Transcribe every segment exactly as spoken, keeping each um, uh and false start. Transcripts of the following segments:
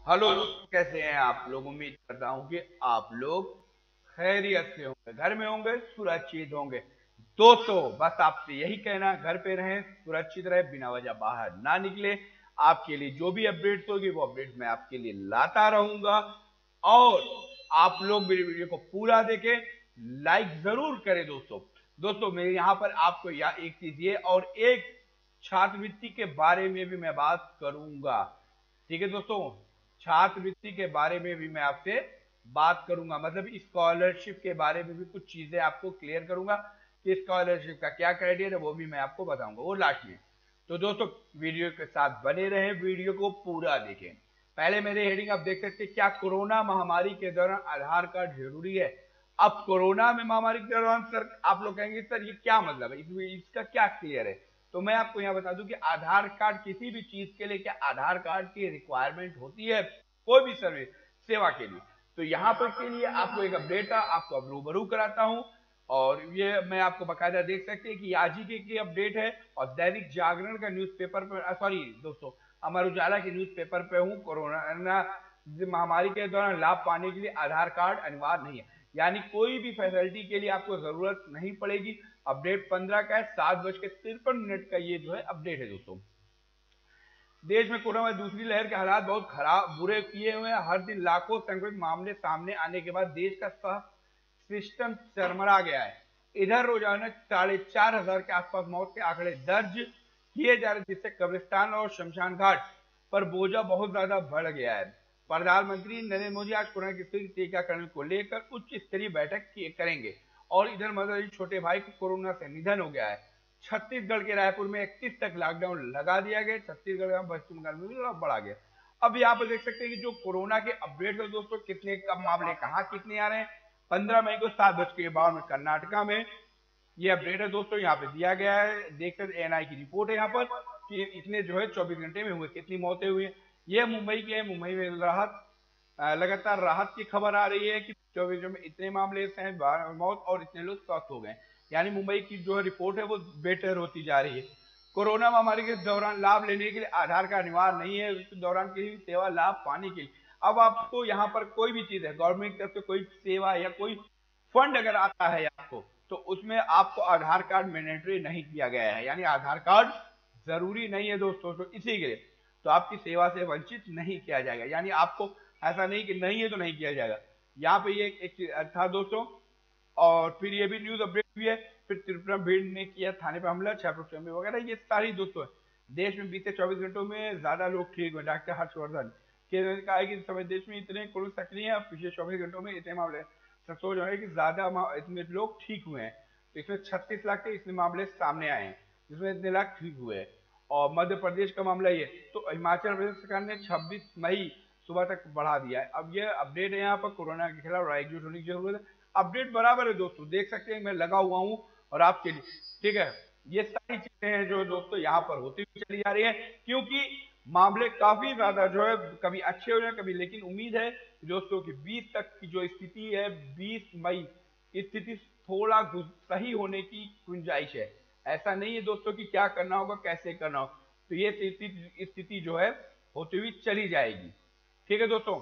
Hello दोस्तों, कैसे हैं आप लोग। उम्मीद करता हूं कि आप लोग खैरियत से होंगे, घर में होंगे, सुरक्षित होंगे। दोस्तों बस आपसे यही कहना, घर पे रहें, सुरक्षित रहे, बिना वजह बाहर ना निकले। आपके लिए जो भी अपडेट्स होगी वो अपडेट्स मैं आपके लिए लाता रहूंगा। और आप लोग मेरी वीडियो को पूरा देखें, लाइक जरूर करें। दोस्तों दोस्तों मेरे यहाँ पर आपको या एक चीज ये और एक छात्रवृत्ति के बारे में भी मैं बात करूंगा। ठीक है दोस्तों, छात्रवृत्ति के बारे में भी मैं आपसे बात करूंगा, मतलब स्कॉलरशिप के बारे में भी कुछ चीजें आपको क्लियर करूंगा कि स्कॉलरशिप का क्या क्राइटेरिया है, वो भी मैं आपको बताऊंगा वो लास्ट में। तो दोस्तों वीडियो के साथ बने रहें, वीडियो को पूरा देखें। पहले मेरे हेडिंग आप देख सकते हैं, क्या कोरोना महामारी के दौरान आधार कार्ड जरूरी है। अब कोरोना में महामारी के दौरान सर आप लोग कहेंगे सर ये क्या मतलब है, इसका क्या क्लियर है। तो मैं आपको यहाँ बता दूं कि आधार कार्ड किसी भी चीज के लिए क्या आधार कार्ड की रिक्वायरमेंट होती है, कोई भी सर्विस सेवा के लिए। तो यहाँ पर के लिए आपको एक अपडेट आपको अब रूबरू कराता हूँ। और ये मैं आपको बकायदा देख सकते हैं कि आज ही की अपडेट है। और दैनिक जागरण का न्यूज़पेपर पर, सॉरी दोस्तों, अमर उजाला के न्यूज़पेपर पे हूँ। कोरोना महामारी के दौरान लाभ पाने के लिए आधार कार्ड अनिवार्य नहीं है, यानी कोई भी फैसिलिटी के लिए आपको जरूरत नहीं पड़ेगी। अपडेट पंद्रह का है, सात बज के तिरपन मिनट का ये जो है अपडेट है। दोस्तों देश में कोरोना दूसरी लहर के हालात बहुत खराब बुरे किए हुए हैं। हर दिन लाखों संक्रमित मामले सामने आने के बाद देश का स्वास्थ्य सिस्टम चरमरा गया है। इधर रोजाना साढ़े चार हजार के आसपास मौत के आंकड़े दर्ज किए जा रहे, जिससे कब्रिस्तान और शमशान घाट पर बोझा बहुत ज्यादा बढ़ गया है। प्रधानमंत्री नरेंद्र मोदी आज कोरोना की टीकाकरण को लेकर उच्च स्तरीय बैठक करेंगे। और इधर मदर छोटे भाई को कोरोना से निधन हो गया है। छत्तीसगढ़ के रायपुर में इकतीस तक लॉकडाउन लगा दिया गया। छत्तीसगढ़ का पश्चिम बंगाल में भी बढ़ा गया। अब यहाँ पर देख सकते हैं कि जो कोरोना के अपडेट है दोस्तों, कितने कम मामले कहाँ कितने आ रहे हैं। पंद्रह मई को सात बज के बाद में कर्नाटका में ये अपडेट है दोस्तों, यहाँ पे दिया गया है। देख सकते एनआई की रिपोर्ट है यहाँ पर कि इतने जो है चौबीस घंटे में हुए कितनी मौतें हुई है। ये मुंबई के मुंबई में राहत लगातार राहत की खबर आ रही है कि चौबीस में इतने मामले हैं मौत और इतने लोग स्वस्थ हो गए। यानी मुंबई की जो रिपोर्ट है वो बेटर होती जा रही है। कोरोना महामारी के दौरान लाभ लेने के लिए आधार कार्ड अनिवार्य नहीं है, इस दौरान किसी भी सेवा लाभ पाने के लिए। अब आपको यहाँ पर कोई भी चीज है, गवर्नमेंट की तरफ से कोई सेवा या कोई फंड अगर आता है आपको, तो उसमें आपको आधार कार्ड मैंडेटरी नहीं किया गया है, यानी आधार कार्ड जरूरी नहीं है दोस्तों। तो इसी के लिए तो आपकी सेवा से वंचित नहीं किया जाएगा, यानी आपको ऐसा नहीं कि नहीं है तो नहीं किया जाएगा। यहाँ पे ये एक था दोस्तों। और फिर ये भी न्यूज अपडेट भी है। फिर त्रिपुरा भीड़ ने किया थाने पर हमला, छह वगैरह, ये सारी दोस्तों है। देश में बीते चौबीस घंटों में ज्यादा लोग ठीक हुए। डॉक्टर हर्षवर्धन के कहा है कि समय देश में इतने कोरोना सक्रिय है, पिछले चौबीस घंटों में इतने मामले सोच रहे हैं कि ज्यादा इतने लोग ठीक हुए हैं। तो इसमें छत्तीस लाख के इसमें मामले सामने आए हैं, जिसमें इतने लाख ठीक हुए हैं। और मध्य प्रदेश का मामला ये, तो हिमाचल प्रदेश सरकार ने छब्बीस मई सुबह तक बढ़ा दिया है। अब ये अपडेट है यहाँ पर, कोरोना के खिलाफ एकजुट होने की जरूरत है। अपडेट बराबर है दोस्तों, देख सकते हैं मैं लगा हुआ हूँ और आपके लिए। ठीक है, ये सारी चीजें हैं जो दोस्तों यहाँ पर होती हुई चली जा रही है, क्योंकि मामले काफी ज्यादा जो है कभी अच्छे हो जाए कभी, लेकिन उम्मीद है दोस्तों कि बीस तक की जो स्थिति है, बीस मई स्थिति थोड़ा सही होने की गुंजाइश है। ऐसा नहीं है दोस्तों कि क्या करना होगा कैसे करना होगा, तो ये स्थिति जो है होती हुई चली जाएगी। ठीक है दोस्तों,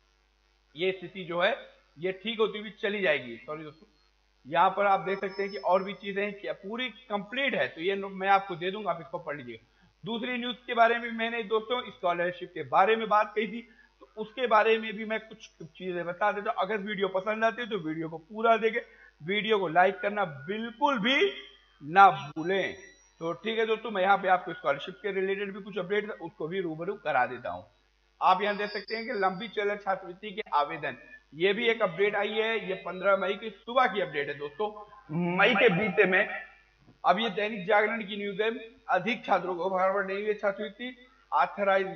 ये स्थिति जो है ये ठीक होती हुई चली जाएगी। सॉरी दोस्तों, यहाँ पर आप देख सकते हैं कि और भी चीजें क्या पूरी कंप्लीट है, तो ये मैं आपको दे दूंगा, आप इसको पढ़ लीजिएगा। दूसरी न्यूज के बारे में मैंने दोस्तों स्कॉलरशिप के बारे में बात कही थी, तो उसके बारे में भी मैं कुछ चीजें बता देता हूँ। अगर वीडियो पसंद आती है तो वीडियो को पूरा देखें, वीडियो को लाइक करना बिल्कुल भी ना भूलें। तो ठीक है दोस्तों, मैं यहाँ पे आपको स्कॉलरशिप के रिलेटेड भी कुछ अपडेट उसको भी रूबरू करा देता हूँ। आप यहाँ देख सकते हैं कि लंबी चल रही छात्रवृत्ति के आवेदन, ये भी एक अपडेट आई है। ये पंद्रह मई की सुबह की अपडेट है दोस्तों, मई के बीते में। अब ये दैनिक जागरण की न्यूज है। अधिक छात्रों को फॉरवर्ड नहीं हुए छात्रवृत्ति, ऑथराइज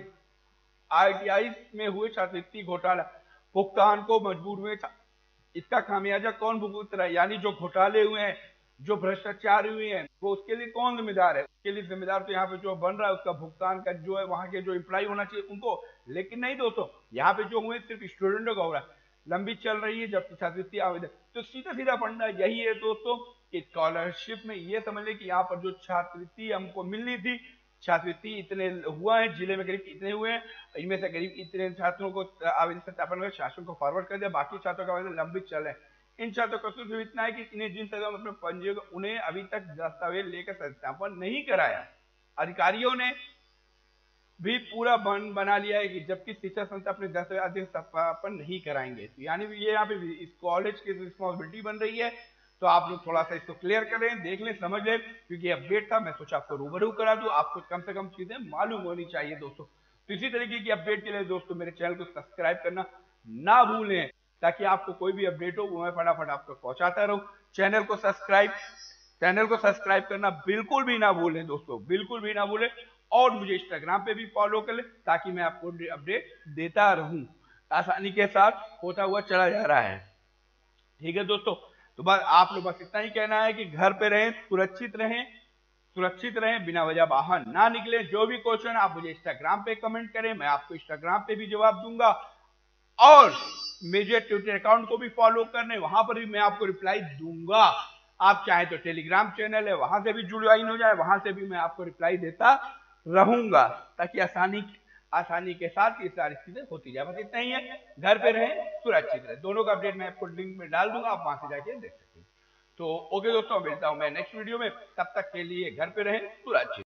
आईटीआई में हुए छात्रवृत्ति घोटाला, भुगतान को मजबूर हुए। इसका खामियाजा कौन भुगत रहा है, यानी जो घोटाले हुए हैं, जो भ्रष्टाचार हुए हैं, वो उसके लिए कौन जिम्मेदार है। उसके लिए जिम्मेदार तो यहाँ पे जो बन रहा है उसका भुगतान का जो है वहां के जो एम्प्लॉय होना चाहिए उनको, लेकिन नहीं दोस्तों, यहाँ पे जो हुए सिर्फ स्टूडेंटों का हो रहा है। लंबी चल रही है जब छात्रवृत्ति आवेदन, तो सीधा सीधा पढ़ना यही है दोस्तों कि स्कॉलरशिप में ये समझ लें कि यहाँ पर जो छात्रवृत्ति हमको मिलनी थी छात्रवृत्ति इतने हुआ है, जिले में करीब इतने हुए हैं, इनमें से करीब इतने छात्रों को आवेदन सत्यापन कर शासन को फॉरवर्ड कर दिया, बाकी छात्रों का आवेदन लंबित चल रहे हैं। इन छात्रों का सिर्फ इतना है कि इन्हें जिन छात्रों अपने पंजीयन उन्हें अभी तक दस्तावेज लेकर सत्यापन नहीं कराया। अधिकारियों ने भी पूरा बन बना लिया है कि जबकि शिक्षा संस्था अपने दस्तावेज सत्यापन नहीं कराएंगे, तो यानी ये यहाँ पे इस कॉलेज की रिस्पॉन्सिबिलिटी बन रही है। तो आप लोग थोड़ा सा इसको क्लियर करें, देख लें, समझ लें, क्योंकि अपडेट था, मैं सोचा आपको रूबरू करा दूं, आपको कम से कम चीजें मालूम होनी चाहिए दोस्तों। तो इसी तरीके की अपडेट के लिए दोस्तों मेरे चैनल को सब्सक्राइब करना ना भूलें, ताकि आपको कोई भी अपडेट हो वो मैं फटाफट आपको पहुंचाता रहूं। चैनल को सब्सक्राइब चैनल को सब्सक्राइब करना बिल्कुल भी ना भूलें दोस्तों, बिल्कुल भी ना भूलें। और मुझे इंस्टाग्राम पे भी फॉलो कर ले, ताकि मैं आपको अपडेट देता रहूं। आसानी के साथ होता हुआ चला जा रहा है। ठीक है दोस्तों, तो बस आप लोग बस इतना ही कहना है कि घर पे रहें, सुरक्षित रहें, सुरक्षित रहें, बिना वजह बाहर ना निकले। जो भी क्वेश्चन आप मुझे इंस्टाग्राम पे कमेंट करें, मैं आपको इंस्टाग्राम पे भी जवाब दूंगा। और मेरे ट्विटर अकाउंट को भी फॉलो करने, वहां पर भी मैं आपको रिप्लाई दूंगा। आप चाहे तो टेलीग्राम चैनल है, वहां से भी जुड़वाइन हो जाए, वहां से भी मैं आपको रिप्लाई देता रहूंगा, ताकि आसानी आसानी के साथ ये सारी चीजें होती जाए। बस इतना ही है, घर पे रहें, सुरक्षित रहें। दोनों का अपडेट मैं आपको लिंक में डाल दूंगा, आप वहां से जाके देख सकते हैं। तो ओके दोस्तों, मिलता हूं मैं नेक्स्ट वीडियो में, तब तक के लिए घर पे रहें, सुरक्षित।